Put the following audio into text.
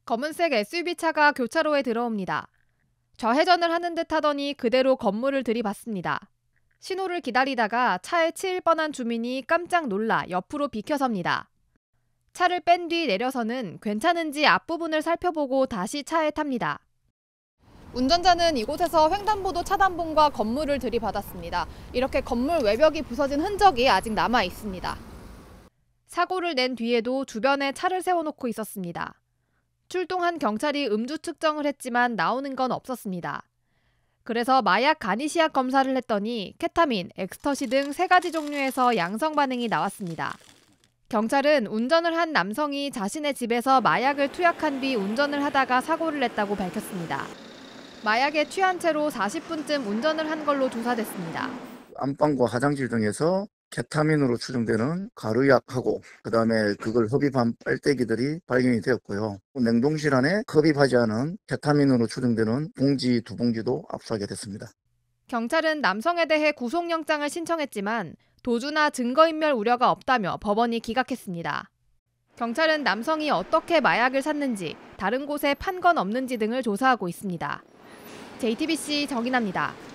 검은색 SUV차가 교차로에 들어옵니다. 좌회전을 하는 듯 하더니 그대로 건물을 들이받습니다. 신호를 기다리다가 차에 치일 뻔한 주민이 깜짝 놀라 옆으로 비켜섭니다. 차를 뺀 뒤 내려서는 괜찮은지 앞부분을 살펴보고 다시 차에 탑니다. 운전자는 이곳에서 횡단보도 차단봉과 건물을 들이받았습니다. 이렇게 건물 외벽이 부서진 흔적이 아직 남아 있습니다. 사고를 낸 뒤에도 주변에 차를 세워놓고 있었습니다. 출동한 경찰이 음주 측정을 했지만 나오는 건 없었습니다. 그래서 마약 가니시약 검사를 했더니 케타민, 엑스터시 등 3가지 종류에서 양성 반응이 나왔습니다. 경찰은 운전을 한 남성이 자신의 집에서 마약을 투약한 뒤 운전을 하다가 사고를 냈다고 밝혔습니다. 마약에 취한 채로 40분쯤 운전을 한 걸로 조사됐습니다. 안방과 화장실 등에서 케타민으로 추정되는 가루약하고 그다음에 그걸 흡입한 빨대기들이 발견이 되었고요. 냉동실 안에 흡입하지 않은 케타민으로 추정되는 봉지 2봉지도 압수하게 됐습니다. 경찰은 남성에 대해 구속영장을 신청했지만 도주나 증거인멸 우려가 없다며 법원이 기각했습니다. 경찰은 남성이 어떻게 마약을 샀는지, 다른 곳에 판 건 없는지 등을 조사하고 있습니다. JTBC 정인아입니다.